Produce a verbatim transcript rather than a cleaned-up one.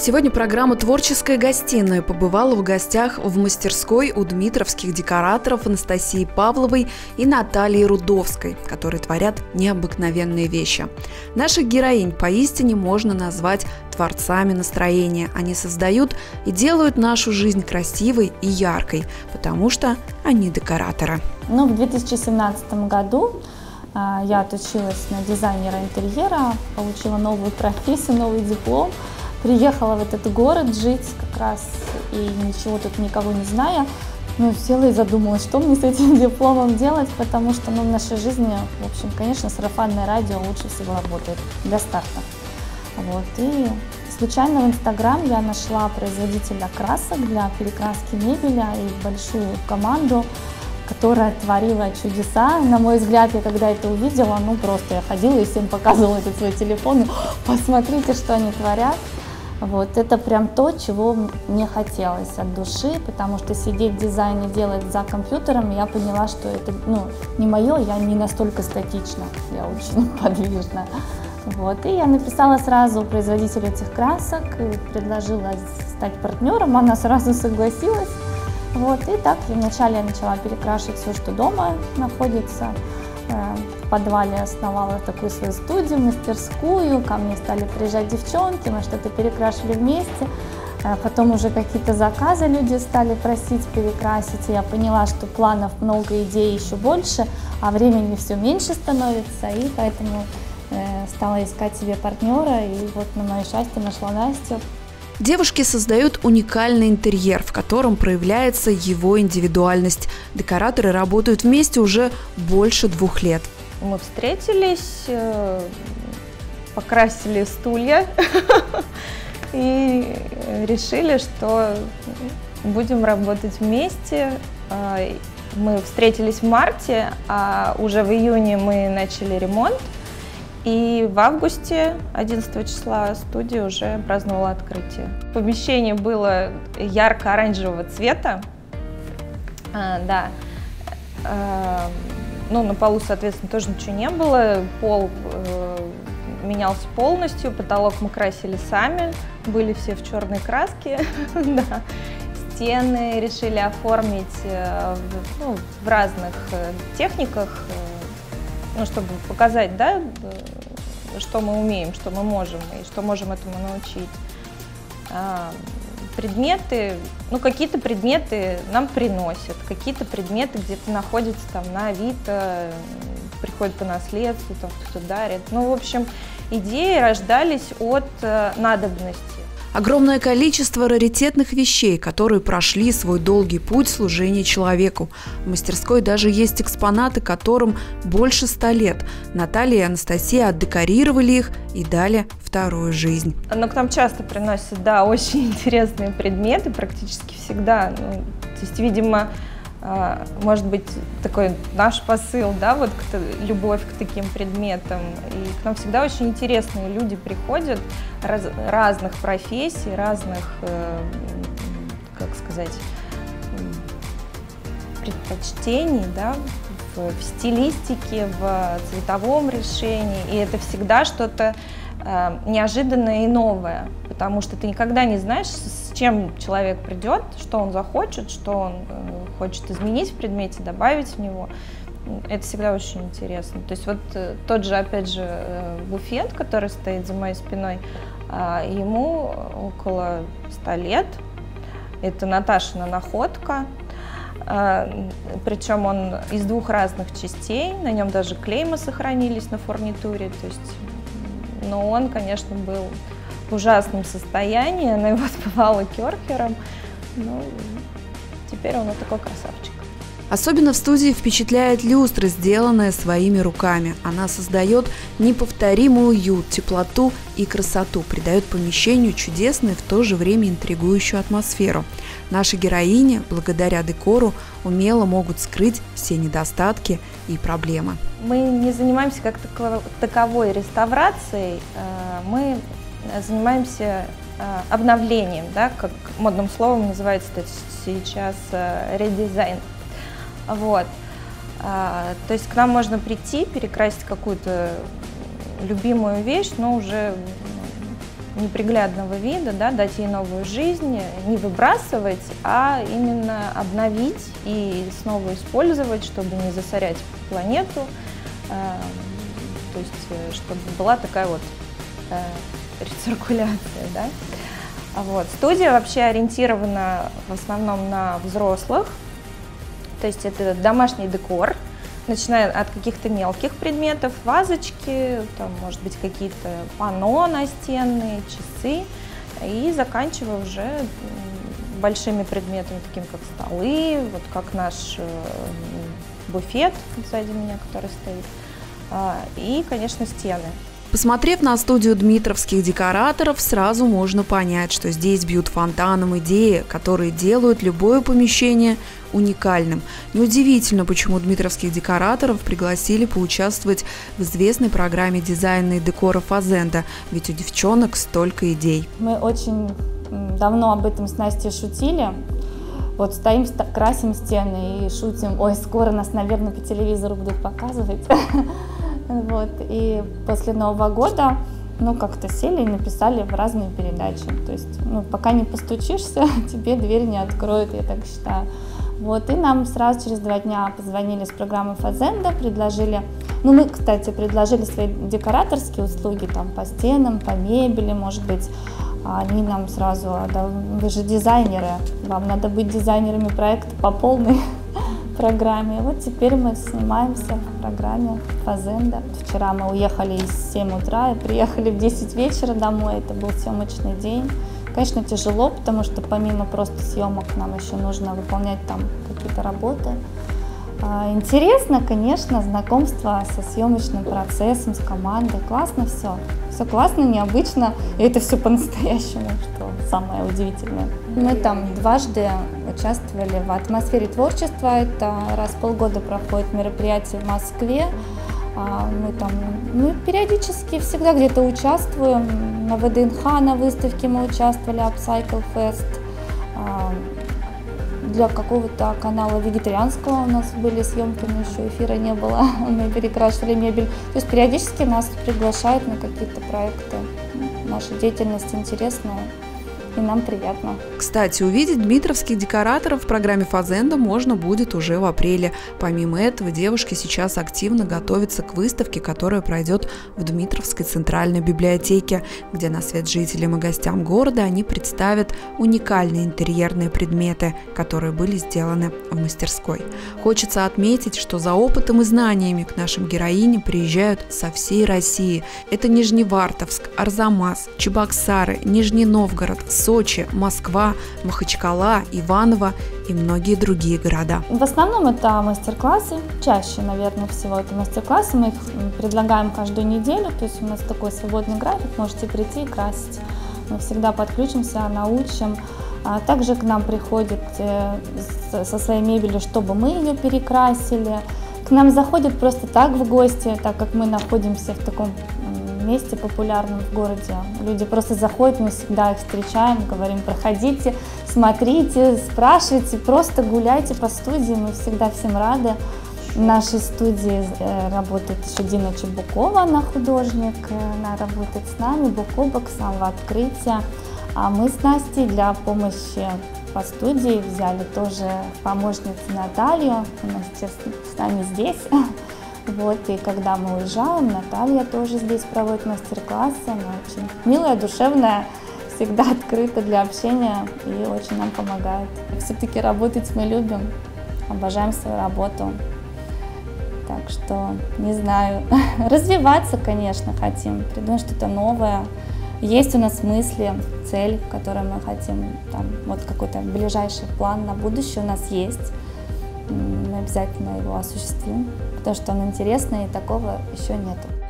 Сегодня программа «Творческая гостиная» побывала в гостях в мастерской у дмитровских декораторов Анастасии Павловой и Натальи Рудовской, которые творят необыкновенные вещи. Наших героинь поистине можно назвать творцами настроения. Они создают и делают нашу жизнь красивой и яркой, потому что они декораторы. Ну, в две тысячи семнадцатом году а, я отучилась на дизайнера интерьера, получила новую профессию, новый диплом. Приехала в этот город жить как раз и ничего тут никого не зная. Ну, села и задумалась, что мне с этим дипломом делать, потому что ну, в нашей жизни, в общем, конечно, сарафанное радио лучше всего работает для старта. Вот. И случайно в Инстаграм я нашла производителя красок для перекраски мебели и большую команду, которая творила чудеса. На мой взгляд, я когда это увидела, ну просто я ходила и всем показывала этот свой телефон. Посмотрите, что они творят. Вот, это прям то, чего мне хотелось от души, потому что сидеть в дизайне, делать за компьютером, я поняла, что это ну, не мое, я не настолько статична, я очень подвижна. Вот, и я написала сразу производителю этих красок и предложила стать партнером, она сразу согласилась. Вот, и так вначале я начала перекрашивать все, что дома находится. В подвале основала такую свою студию, мастерскую, ко мне стали приезжать девчонки, мы что-то перекрашивали вместе, потом уже какие-то заказы люди стали просить перекрасить, и я поняла, что планов много, идей еще больше, а времени все меньше становится, и поэтому стала искать себе партнера, и вот на мое счастье нашла Настю. Девушки создают уникальный интерьер, в котором проявляется его индивидуальность. Декораторы работают вместе уже больше двух лет. Мы встретились, покрасили стулья и решили, что будем работать вместе. Мы встретились в марте, а уже в июне мы начали ремонт. И в августе, одиннадцатого числа, студия уже праздновала открытие. Помещение было ярко-оранжевого цвета, а, да. А, ну, на полу, соответственно, тоже ничего не было. Пол э, менялся полностью, потолок мы красили сами, были все в черной краске. Да. Стены решили оформить э, в, ну, в разных э, техниках. Ну, чтобы показать, да, что мы умеем, что мы можем и что можем этому научить. Предметы, ну, какие-то предметы нам приносят, какие-то предметы где-то находятся там на Авито, приходят по наследству, там кто-то дарит. Ну, в общем, идеи рождались от надобности. Огромное количество раритетных вещей, которые прошли свой долгий путь служения человеку. В мастерской даже есть экспонаты, которым больше ста лет. Наталья и Анастасия отдекорировали их и дали вторую жизнь. Но к нам часто приносят, да, очень интересные предметы, практически всегда. Ну, то есть, видимо, может быть, такой наш посыл, да, вот любовь к таким предметам. И к нам всегда очень интересные люди приходят, раз, разных профессий, разных, э, как сказать, предпочтений, да, в, в стилистике, в цветовом решении. И это всегда что-то э, неожиданное и новое, потому что ты никогда не знаешь, с чем человек придет, что он захочет, что он э, хочет изменить в предмете, добавить в него. Это всегда очень интересно. То есть вот э, тот же, опять же, э, буфет, который стоит за моей спиной, э, ему около ста лет. Это Наташина находка. Э, причем он из двух разных частей, на нем даже клейма сохранились на фурнитуре. То есть, но он, конечно, был в ужасном состоянии, она его отмывала керхером, ну, теперь он вот такой красавчик. Особенно в студии впечатляет люстра, сделанная своими руками. Она создает неповторимый уют, теплоту и красоту, придает помещению чудесную и в то же время интригующую атмосферу. Наши героини, благодаря декору, умело могут скрыть все недостатки и проблемы. Мы не занимаемся как таковой реставрацией, мы занимаемся обновлением, да, как модным словом называется сейчас редизайн. Вот. То есть к нам можно прийти, перекрасить какую-то любимую вещь, но уже неприглядного вида, да, дать ей новую жизнь, не выбрасывать, а именно обновить и снова использовать, чтобы не засорять планету, э, то есть чтобы была такая вот э, рециркуляция, да. Вот. Студия вообще ориентирована в основном на взрослых, то есть это домашний декор, начиная от каких-то мелких предметов, вазочки, там, может быть, какие-то панно настенные, часы, и заканчивая уже большими предметами, такими как столы, вот как наш буфет сзади меня, который стоит, и, конечно, стены. Посмотрев на студию дмитровских декораторов, сразу можно понять, что здесь бьют фонтаном идеи, которые делают любое помещение уникальным. Неудивительно, почему дмитровских декораторов пригласили поучаствовать в известной программе дизайна и декора Фазенда, ведь у девчонок столько идей. Мы очень давно об этом с Настей шутили. Вот стоим, красим стены и шутим: ой, скоро нас, наверное, по телевизору будут показывать. Вот. И после Нового года, ну, как-то сели и написали в разные передачи. То есть, ну, пока не постучишься, тебе дверь не откроют, я так считаю. Вот. И нам сразу через два дня позвонили с программы Фазенда, предложили, ну, мы, кстати, предложили свои декораторские услуги, там, по стенам, по мебели, может быть. Они нам сразу: да, вы же дизайнеры, вам надо быть дизайнерами проекта по полной программе. Вот теперь мы снимаемся в программе Фазенда. Вчера мы уехали из семь утра и приехали в десять вечера домой. Это был съемочный день. Конечно, тяжело, потому что помимо просто съемок нам еще нужно выполнять там какие-то работы. Интересно, конечно, знакомство со съемочным процессом, с командой. Классно все. Все классно, необычно. И это все по-настоящему, что самое удивительное. Мы там дважды участвовали в атмосфере творчества. Это раз в полгода проходит мероприятие в Москве. Мы там, ну, периодически всегда где-то участвуем. На вэ дэ эн ха на выставке мы участвовали, Upcycle Fest. Для какого-то канала вегетарианского у нас были съемки, но еще эфира не было, мы перекрашивали мебель. То есть периодически нас приглашают на какие-то проекты. Наша деятельность интересная, и нам приятно. Кстати, увидеть дмитровских декораторов в программе Фазенда можно будет уже в апреле. Помимо этого, девушки сейчас активно готовятся к выставке, которая пройдет в Дмитровской центральной библиотеке, где на свет жителям и гостям города они представят уникальные интерьерные предметы, которые были сделаны в мастерской. Хочется отметить, что за опытом и знаниями к нашим героиням приезжают со всей России. Это Нижневартовск, Арзамас, Чебоксары, Нижний Новгород, Сочи, Москва, Махачкала, Иваново и многие другие города. В основном это мастер-классы, чаще, наверное, всего это мастер-классы. Мы их предлагаем каждую неделю, то есть у нас такой свободный график, можете прийти и красить. Мы всегда подключимся, научим. Также к нам приходят со своей мебелью, чтобы мы ее перекрасили. К нам заходят просто так в гости, так как мы находимся в таком месте популярном в городе. Люди просто заходят, мы всегда их встречаем, говорим: проходите, смотрите, спрашивайте, просто гуляйте по студии, мы всегда всем рады. В нашей студии работает еще Дина Чебукова, она художник, она работает с нами, букобок с самого открытия. А мы с Настей для помощи по студии взяли тоже помощницу Наталью, она сейчас с нами здесь. Вот, и когда мы уезжаем, Наталья тоже здесь проводит мастер-классы, она очень милая, душевная, всегда открыта для общения и очень нам помогает. Все-таки работать мы любим, обожаем свою работу, так что, не знаю, развиваться, конечно, хотим, придумать что-то новое. Есть у нас мысли, цель, которую мы хотим, там, вот какой-то ближайший план на будущее у нас есть. Мы обязательно его осуществим, потому что он интересный и такого еще нету.